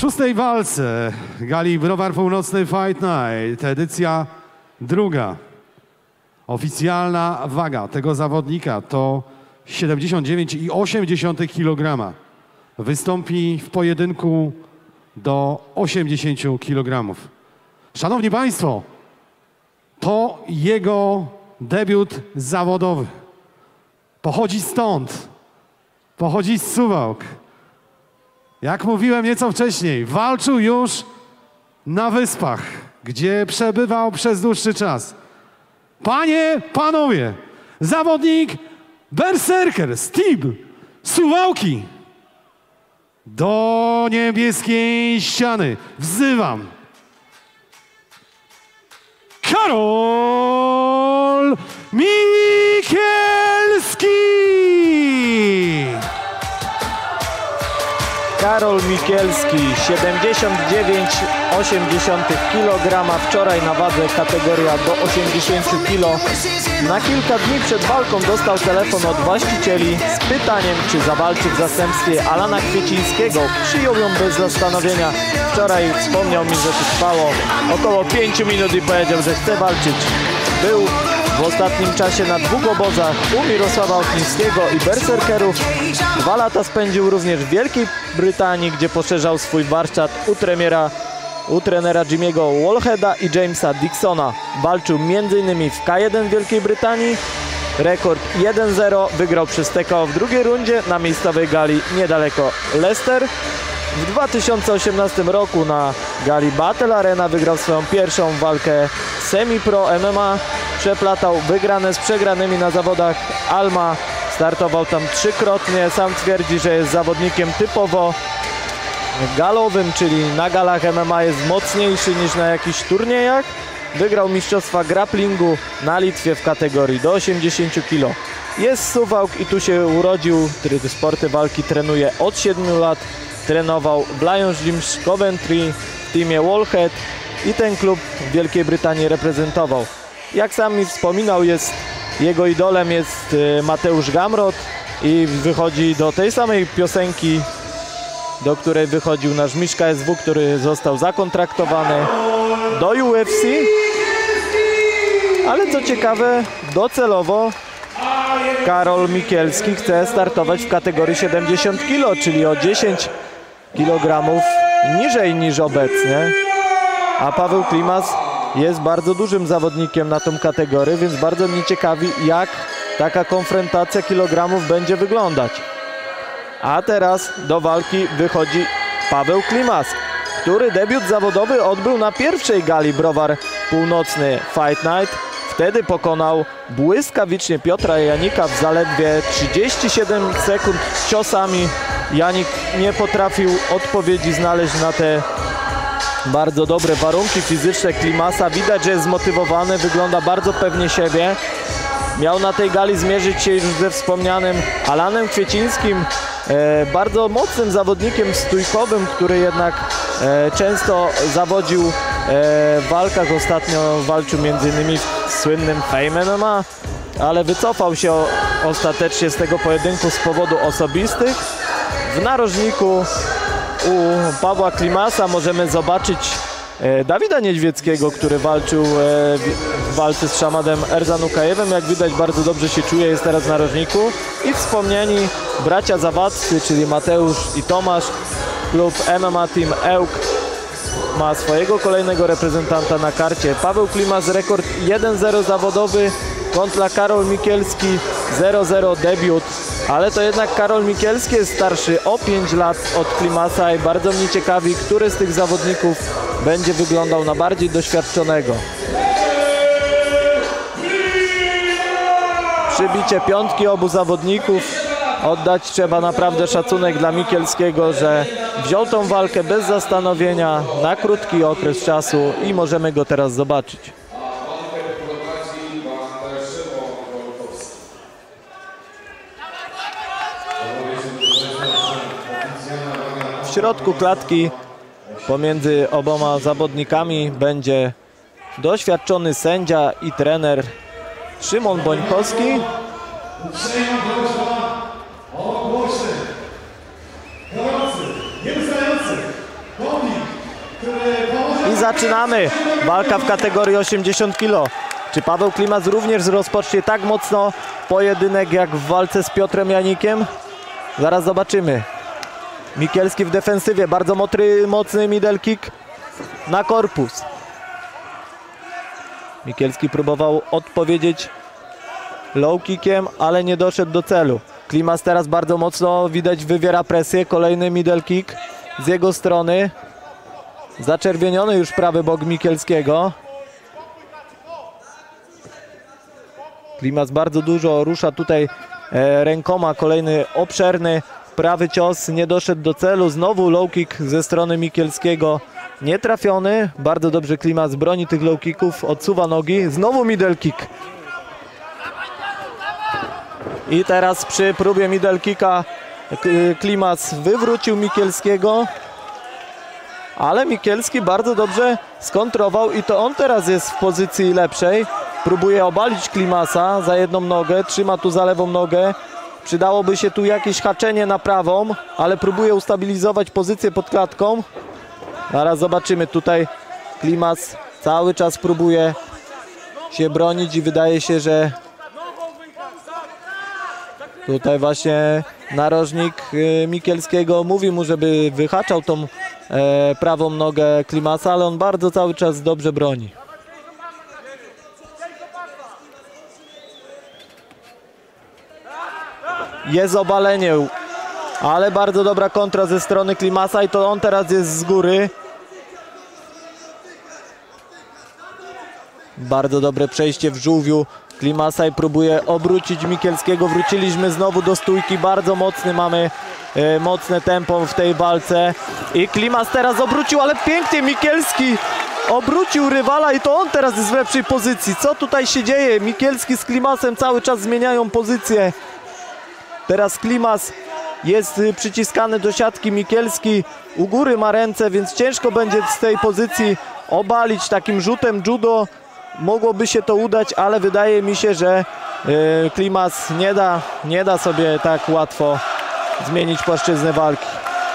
szóstej walce gali Browar Północny Fight Night, edycja druga. Oficjalna waga tego zawodnika to 79,8 kg. Wystąpi w pojedynku do 80 kg. Szanowni Państwo, to jego debiut zawodowy. Pochodzi stąd, pochodzi z Suwałk. Jak mówiłem nieco wcześniej, walczył już na Wyspach, gdzie przebywał przez dłuższy czas. Panie, panowie, zawodnik Berserker Steve Suwałki. Do niebieskiej ściany wzywam Karol Mikielski! Karol Mikielski, 79,8 kg, wczoraj na wadze kategoria do 80 kg. Na kilka dni przed walką dostał telefon od właścicieli z pytaniem, czy zawalczy w zastępstwie Alana Kwiecińskiego. Przyjął ją bez zastanowienia. Wczoraj wspomniał mi, że to trwało około 5 minut i powiedział, że chce walczyć. Był w ostatnim czasie na dwóch obozach u Mirosława Ochnińskiego i Berserkerów. 2 lata spędził również w Wielkiej Brytanii, gdzie poszerzał swój warsztat u trenera Jimmy'ego Wallheada i Jamesa Dixona. Walczył m.in. w K1 Wielkiej Brytanii. Rekord 1-0, wygrał przez TKO w drugiej rundzie na miejscowej gali niedaleko Leicester. W 2018 roku na gali Battle Arena wygrał swoją pierwszą walkę semi-pro MMA. Przeplatał wygrane z przegranymi na zawodach Alma. Startował tam 3-krotnie. Sam twierdzi, że jest zawodnikiem typowo galowym, czyli na galach MMA jest mocniejszy niż na jakichś turniejach. Wygrał mistrzostwa grapplingu na Litwie w kategorii do 80 kg. Jest z Suwałk i tu się urodził. Sporty walki trenuje od 7 lat. Trenował w Lions Gym Coventry w teamie Wallhead i ten klub w Wielkiej Brytanii reprezentował. Jak sam mi wspominał, jego idolem jest Mateusz Gamrot i wychodzi do tej samej piosenki, do której wychodził nasz Miszka SW, który został zakontraktowany do UFC. Ale co ciekawe, docelowo Karol Mikielski chce startować w kategorii 70 kg, czyli o 10 kg niżej niż obecnie. A Paweł Klimas jest bardzo dużym zawodnikiem na tą kategorię, więc bardzo mnie ciekawi, jak taka konfrontacja kilogramów będzie wyglądać. A teraz do walki wychodzi Paweł Klimas, który debiut zawodowy odbył na pierwszej gali Browar Północny Fight Night. Wtedy pokonał błyskawicznie Piotra Janika w zaledwie 37 sekund ciosami. Janik nie potrafił odpowiedzi znaleźć na te bardzo dobre warunki fizyczne Klimasa. Widać, że jest zmotywowany, wygląda bardzo pewnie siebie. Miał na tej gali zmierzyć się już ze wspomnianym Alanem Kwiecińskim, bardzo mocnym zawodnikiem stójkowym, który jednak często zawodził w walkach. Ostatnio walczył m.in. w słynnym Fame MMA, ale wycofał się ostatecznie z tego pojedynku z powodu osobistych. W narożniku u Pawła Klimasa możemy zobaczyć Dawida Niedźwieckiego, który walczył w walce z Szamadem Erzanukajewem. Jak widać, bardzo dobrze się czuje, jest teraz w narożniku. I wspomniani bracia Zawadzcy, czyli Mateusz i Tomasz. Klub MMA Team Ełk ma swojego kolejnego reprezentanta na karcie. Paweł Klimas, rekord 1-0 zawodowy kontra Karol Mikielski 0-0 debiut. Ale to jednak Karol Mikielski jest starszy o 5 lat od Klimasa i bardzo mnie ciekawi, który z tych zawodników będzie wyglądał na bardziej doświadczonego. Przybicie piątki obu zawodników. Oddać trzeba naprawdę szacunek dla Mikielskiego, że wziął tą walkę bez zastanowienia na krótki okres czasu i możemy go teraz zobaczyć. W środku klatki pomiędzy oboma zawodnikami będzie doświadczony sędzia i trener Szymon Bońkowski. zaczynamy. Walka w kategorii 80 kg. Czy Paweł Klimas również rozpocznie tak mocno pojedynek jak w walce z Piotrem Janikiem? Zaraz zobaczymy. Mikielski w defensywie, bardzo mocny middle kick na korpus. Mikielski próbował odpowiedzieć low kickiem, ale nie doszedł do celu. Klimas teraz bardzo mocno widać wywiera presję, kolejny middle kick z jego strony. Zaczerwieniony już prawy bok Mikielskiego. Klimas bardzo dużo rusza tutaj rękoma, kolejny obszerny prawy cios, nie doszedł do celu. Znowu low kick ze strony Mikielskiego, nie trafiony. Bardzo dobrze Klimas broni tych low kicków, odsuwa nogi. Znowu middle kick. I teraz przy próbie middle kicka Klimas wywrócił Mikielskiego. Ale Mikielski bardzo dobrze skontrował i to on teraz jest w pozycji lepszej. Próbuje obalić Klimasa za jedną nogę, trzyma tu za lewą nogę. Przydałoby się tu jakieś haczenie na prawą, ale próbuje ustabilizować pozycję pod klatką. Zaraz zobaczymy, tutaj Klimas cały czas próbuje się bronić i wydaje się, że tutaj właśnie narożnik Mikielskiego mówi mu, żeby wyhaczał tą prawą nogę Klimasa, ale on bardzo cały czas dobrze broni. Jest obalenie, ale bardzo dobra kontra ze strony Klimasa i to on teraz jest z góry. Bardzo dobre przejście w żółwiu Klimasa i próbuje obrócić Mikielskiego. Wróciliśmy znowu do stójki, bardzo mocny mamy mocne tempo w tej walce. I Klimas teraz obrócił, ale pięknie Mikielski obrócił rywala i to on teraz jest w lepszej pozycji. Co tutaj się dzieje? Mikielski z Klimasem cały czas zmieniają pozycję. Teraz Klimas jest przyciskany do siatki, Mikielski u góry ma ręce, więc ciężko będzie z tej pozycji obalić takim rzutem judo. Mogłoby się to udać, ale wydaje mi się, że Klimas nie da sobie tak łatwo zmienić płaszczyznę walki.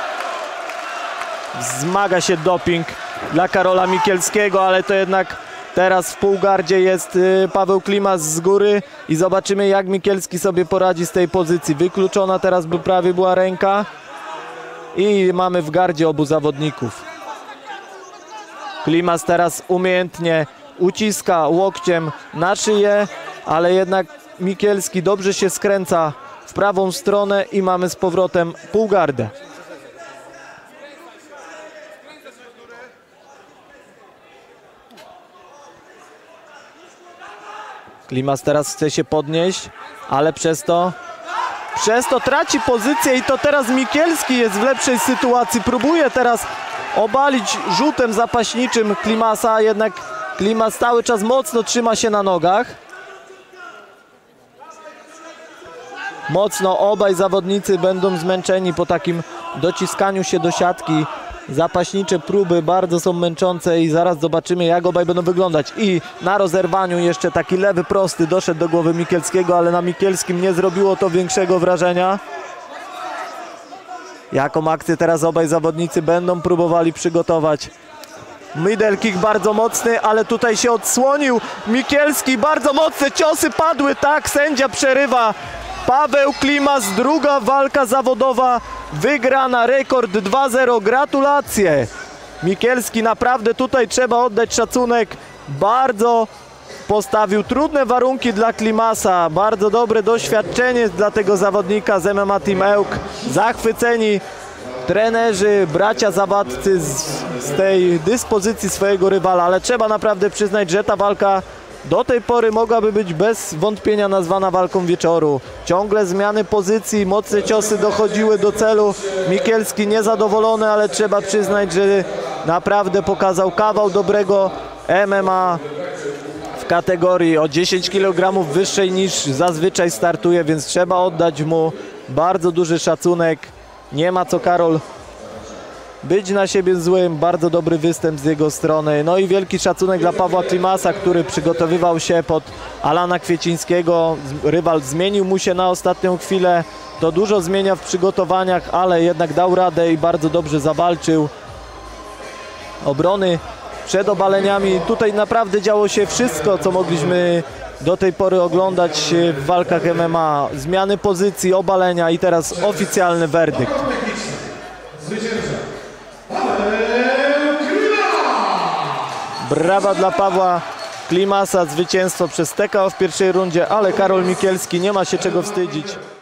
Wzmaga się doping dla Karola Mikielskiego, ale to jednak teraz w półgardzie jest Paweł Klimas z góry i zobaczymy, jak Mikielski sobie poradzi z tej pozycji. Wykluczona teraz by prawie była ręka i mamy w gardzie obu zawodników. Klimas teraz umiejętnie uciska łokciem na szyję, ale jednak Mikielski dobrze się skręca w prawą stronę i mamy z powrotem półgardę. Klimas teraz chce się podnieść, ale przez to traci pozycję i to teraz Mikielski jest w lepszej sytuacji. Próbuje teraz obalić rzutem zapaśniczym Klimasa, jednak Klimas cały czas mocno trzyma się na nogach. Mocno obaj zawodnicy będą zmęczeni po takim dociskaniu się do siatki. Zapaśnicze próby bardzo są męczące i zaraz zobaczymy, jak obaj będą wyglądać. I na rozerwaniu jeszcze taki lewy prosty doszedł do głowy Mikielskiego, ale na Mikielskim nie zrobiło to większego wrażenia. Jaką akcję teraz obaj zawodnicy będą próbowali przygotować. Middle kick bardzo mocny, ale tutaj się odsłonił Mikielski. Bardzo mocne ciosy padły, tak, sędzia przerywa. Paweł Klimas, druga walka zawodowa wygrana, rekord 2-0. Gratulacje. Mikielski naprawdę tutaj trzeba oddać szacunek. Bardzo postawił trudne warunki dla Klimasa. Bardzo dobre doświadczenie dla tego zawodnika z MMA Team Ełk. Zachwyceni trenerzy, bracia zawodcy z tej dyspozycji swojego rywala, ale trzeba naprawdę przyznać, że ta walka do tej pory mogłaby być bez wątpienia nazwana walką wieczoru. Ciągle zmiany pozycji, mocne ciosy dochodziły do celu. Mikielski niezadowolony, ale trzeba przyznać, że naprawdę pokazał kawał dobrego MMA w kategorii o 10 kg wyższej niż zazwyczaj startuje, więc trzeba oddać mu bardzo duży szacunek. Nie ma co Karol być na siebie złym, bardzo dobry występ z jego strony. No i wielki szacunek dla Pawła Klimasa, który przygotowywał się pod Alana Kwiecińskiego. Rywal zmienił mu się na ostatnią chwilę. To dużo zmienia w przygotowaniach, ale jednak dał radę i bardzo dobrze zawalczył. Obrony przed obaleniami. Tutaj naprawdę działo się wszystko, co mogliśmy do tej pory oglądać w walkach MMA. Zmiany pozycji, obalenia i teraz oficjalny werdykt. Brawa dla Pawła Klimasa, zwycięstwo przez TKO w pierwszej rundzie, ale Karol Mikielski nie ma się czego wstydzić.